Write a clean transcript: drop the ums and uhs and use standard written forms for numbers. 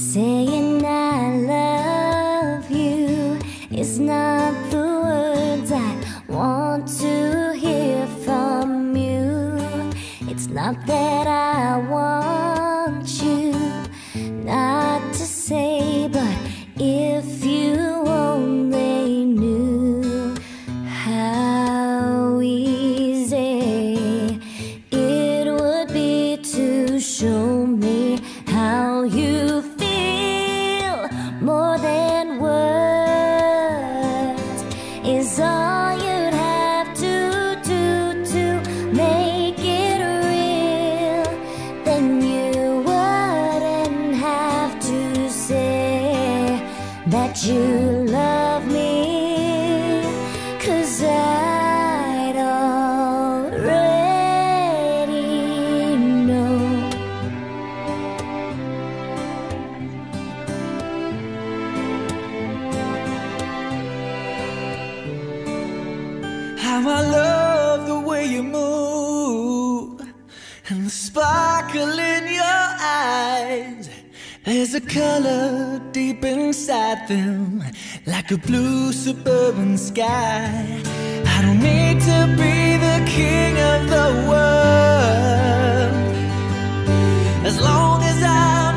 Saying I love you is not the words I want to hear from you. It's not that I want you not to say, but if you only knew how easy it would be to show me how you feel. More than words is all you'd have to do to make it real. Then you wouldn't have to say that you love me, 'cause I'd already know. How I love the way you move and the sparkle in your eyes. There's a color deep inside them, like a blue suburban sky. I don't need to be the king of the world, as long as I